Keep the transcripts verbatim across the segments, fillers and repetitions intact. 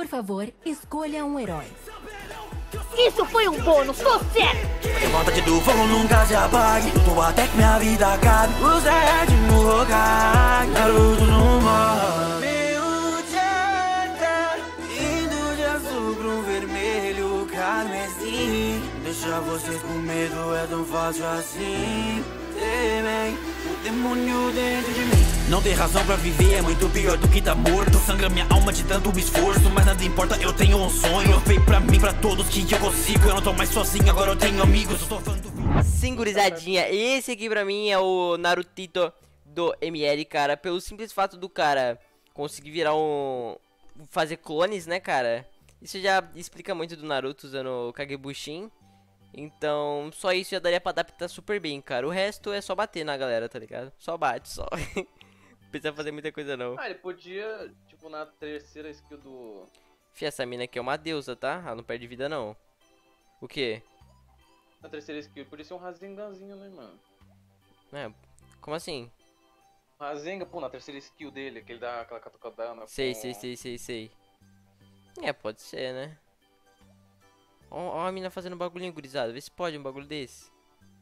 Por favor, escolha um herói. Isso foi um bônus, tô certo! Vontade do fogo nunca se apague. Luto até que minha vida acabe. O Zed no Hokage, Naruto no mar. Meu Jetta, indo de azul pro vermelho carmesim. Deixar vocês com medo é tão fácil assim. Temem o demônio dentro de mim. Não tem razão pra viver, é muito pior do que tá morto. Sangra minha alma de tanto esforço, mas nada importa, eu tenho um sonho. Eu veio pra mim, pra todos que eu consigo. Eu não tô mais sozinho, agora eu tenho amigos. Eu tô falando. Sim, gurizadinha, esse aqui pra mim é o Narutito do M L, cara. Pelo simples fato do cara conseguir virar um... fazer clones, né, cara? Isso já explica muito do Naruto usando o Kagebushin. Então, só isso já daria pra adaptar super bem, cara. O resto é só bater na galera, tá ligado? Só bate, só. Não precisa fazer muita coisa, não. Ah, ele podia, tipo, na terceira skill do... Fia, essa mina aqui é uma deusa, tá? Ela não perde vida, não. O quê? Na terceira skill, podia ser um Rasenganzinho, né, mano? É, como assim? Rasengan, pô, na terceira skill dele, que ele dá aquela catucadana. Sei, com... sei, sei, sei, sei. É, pode ser, né? Ó, ó a mina fazendo um bagulhinho, gurizada. Vê se pode um bagulho desse.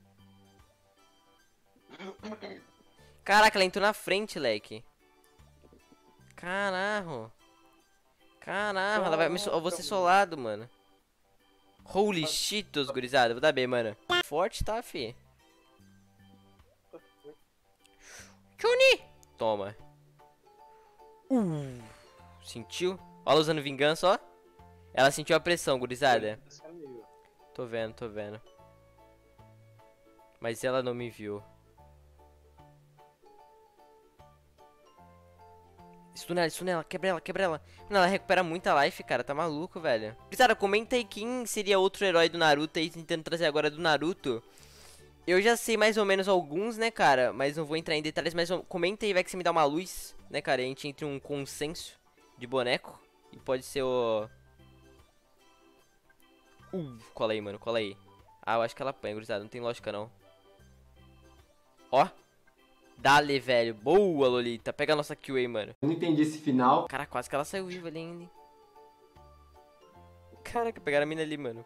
Caraca, ela entrou na frente, leque. Caralho. Caralho, ela vai... Eu vou ser solado, mano. Holy shitos, gurizada. Vou dar bem, mano. Forte, tá, fi? Chuni! Toma. Uh, sentiu? Olha ela usando vingança, ó. Ela sentiu a pressão, gurizada. Tô vendo, tô vendo. Mas ela não me viu. Stuna ela, stuna ela, quebra ela, quebra ela. Não, ela recupera muita life, cara, tá maluco, velho. Gurizada, comenta aí quem seria outro herói do Naruto aí, tentando trazer agora do Naruto. Eu já sei mais ou menos alguns, né, cara, mas não vou entrar em detalhes, mas comenta aí, vai que você me dá uma luz, né, cara, a gente entre um consenso de boneco. E pode ser o... Uh, cola aí, mano, cola aí. Ah, eu acho que ela apanha, gurizada, não tem lógica, não. Ó. Dale, velho. Boa, Lolita. Pega a nossa kill aí, mano. Eu não entendi esse final. Cara, quase que ela saiu viva ali ainda, hein. Caraca, pegaram a mina ali, mano.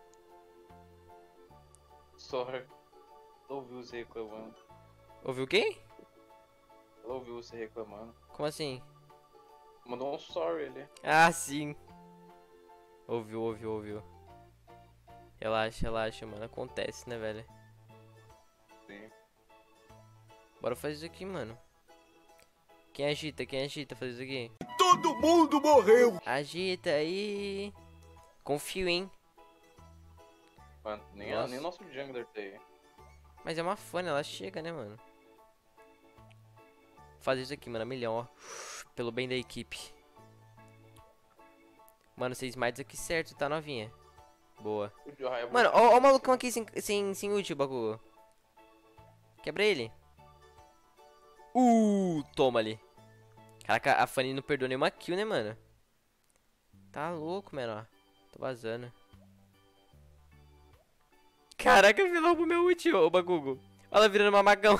Sorry. Ouviu você reclamando. Ouviu quem? Ela ouviu você reclamando. Como assim? Mandou um sorry ali. Ah, sim. Ouviu, ouviu, ouviu. Relaxa, relaxa, mano. Acontece, né, velho? Sim. Bora fazer isso aqui, mano. Quem agita? Quem agita fazer isso aqui? Todo mundo morreu. Agita aí. Confio, hein? Mano, nem, a, nem nosso jungler tem. Mas é uma fã, ela chega, né, mano? Fazer isso aqui, mano. A milhão, ó. Pelo bem da equipe. Mano, seis smites aqui certo, tá, novinha? Boa. Mano, ó, ó o malucão aqui sem, sem, sem ult, o bagulho. Quebra ele. Uh, toma ali. Caraca, a Fanny não perdoa nenhuma kill, né, mano? Tá louco, mano, ó. Tô vazando. Caraca, vilão pro meu ult, ô Bagugo. Olha ela virando mamagão.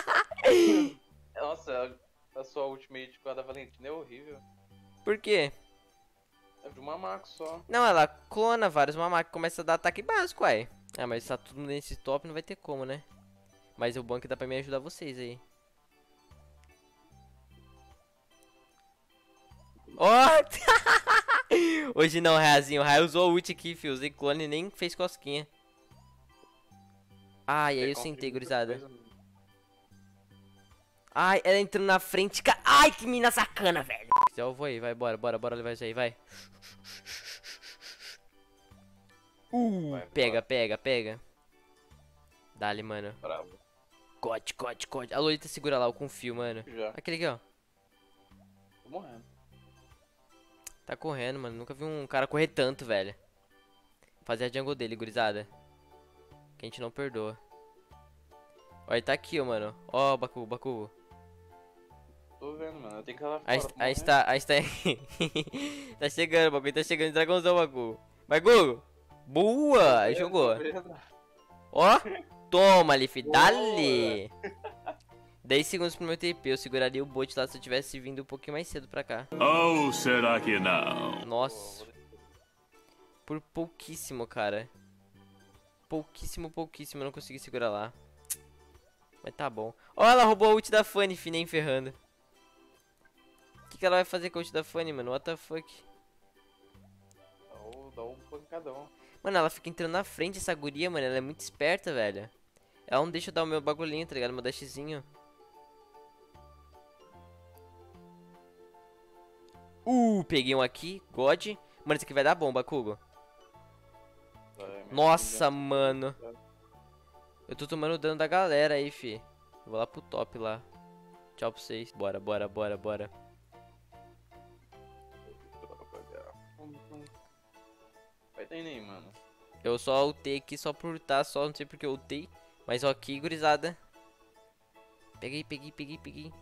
Nossa, a sua ultimate com a da Valentina é horrível. Por quê? É de um mamaco só. Não, ela clona vários mamacos, começa a dar ataque básico, uai. Ah, mas tá tudo nesse top, não vai ter como, né? Mas o bom é que dá pra me ajudar vocês aí. Ó! Oh! Hoje não, Raizinho. O Rai usou o ult aqui, fio. Usei clone e nem fez cosquinha. Ai, aí eu sentei, gurizada. Ai, ela entrando na frente. Ca... Ai, que mina sacana, velho. Eu vou aí, vai, bora, bora, bora levar isso aí, vai. Uh, vai, pega, bora. pega, pega. Dá-lhe, mano. Bravo. Cote, cote, cote. A Lolita segura lá, eu confio, mano. Já. Aquele aqui, ó. Tô morrendo. Tá correndo, mano. Nunca vi um cara correr tanto, velho. Fazer a jungle dele, gurizada. Que a gente não perdoa. Ó, ele tá aqui, ó, mano. Ó, Bakugo, Bakugo. Tô vendo, mano. Eu tenho que ir lá fora. A gente tá, a gente tá... tá chegando, Bakugo. Tá chegando, dragãozão, Bakugo. Bakugo. Boa! Aí jogou. Ó. Toma, Leaf. Dale. dez segundos pro meu T P. Eu seguraria o bot lá se eu tivesse vindo um pouquinho mais cedo pra cá. Ou será que não? Nossa. Por pouquíssimo, cara. Pouquíssimo, pouquíssimo. Eu não consegui segurar lá. Mas tá bom. Ó, ela roubou a ult da Fanny, fi, nem ferrando. O que, que ela vai fazer com a ult da Fanny, mano? What the fuck? Dá o, dá o pancadão. Mano, ela fica entrando na frente, essa guria, mano. Ela é muito esperta, velho. Ela não deixa eu dar o meu bagulhinho, tá ligado? Meu dashzinho. Uh, peguei um aqui. God. Mano, esse aqui vai dar bomba, Kugo. Vai, Nossa, mano. Eu tô tomando dano da galera aí, fi. Vou lá pro top lá. Tchau pra vocês. Bora, bora, bora, bora. Vai ter nem, mano. Eu só ultei aqui só por ultar, só não sei porque eu ultei. Mas ok, gurizada. Peguei, peguei, peguei, peguei.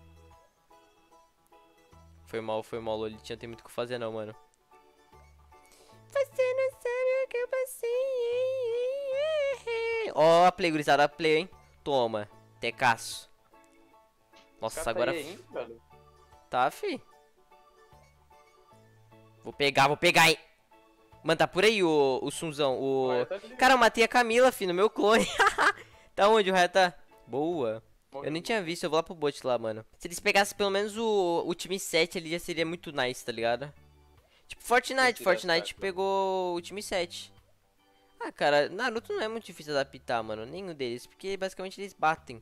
Foi mal, foi mal, Lolitinha. Não tem muito o que fazer não, mano. Você não sabe o que eu passei. Ó, a play, gurizada, a play, hein. Toma, tecaço. Nossa, Cata agora... aí, hein, velho. Tá, fi. Vou pegar, vou pegar, hein. Mano, tá por aí o, o Sunzão, o... Vai, tá de- Cara, eu matei a Camila, fi, no meu clone. Tá onde o raio tá? Boa. Eu nem tinha visto, eu vou lá pro bot lá, mano. Se eles pegassem pelo menos o, o time sete ali, já seria muito nice, tá ligado? Tipo, Fortnite, Esse Fortnite dá pegou o time sete. Ah, cara, Naruto não é muito difícil adaptar, mano, nenhum deles, porque basicamente eles batem.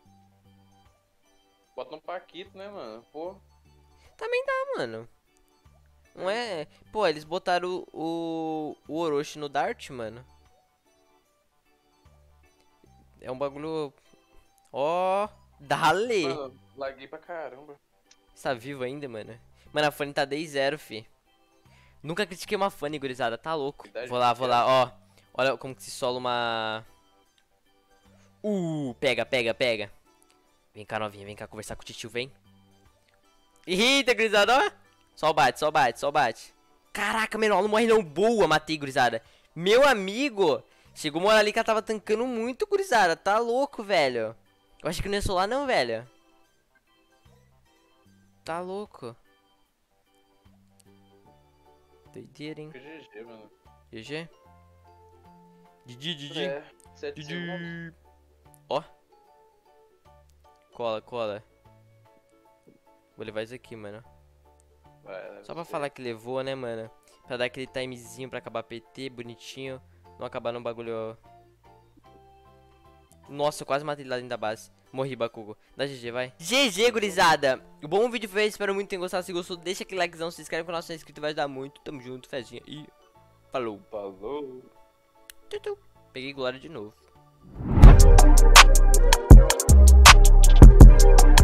Bota um Paquito, né, mano? Pô. Também dá, mano. Não é... Pô, eles botaram o, o, o Orochi no Dart, mano. É um bagulho... Ó, dale! Mano, laguei pra caramba. Você tá vivo ainda, mano? Mano, a Fanny tá dez zero, fi. Nunca critiquei uma Fanny, gurizada, tá louco. Verdade, Vou lá, vou lá, ó. Olha como que se sola uma... Uh, pega, pega, pega. Vem cá, novinha, vem cá conversar com o titio, vem. Eita, gurizada, ó. Só bate, só bate, só bate. Caraca, menor, não morre não. Boa, matei, gurizada. Meu amigo. Chegou uma hora ali que ela tava tancando muito, gurizada. Tá louco, velho. Eu achei que não ia solar não, velho. Tá louco. Doideira, hein. Que G G, mano. G G. Didi, Didi. É, sete segundos. Didi. Ó. Cola, cola. Vou levar isso aqui, mano. Vai, Só pra você. falar que levou, né, mano? Pra dar aquele timezinho pra acabar P T, bonitinho. Não acabar num bagulho... Nossa, eu quase matei ele lá dentro da base. Morri, Bakugo. Dá G G, vai. G G, gurizada. Bom vídeo foi esse. Espero muito que tenham gostado. Se gostou, deixa aquele likezão. Se inscreve no canal se não é inscrito. Vai ajudar muito. Tamo junto, fezinha. E falou. Falou. Tutu. Peguei glória de novo.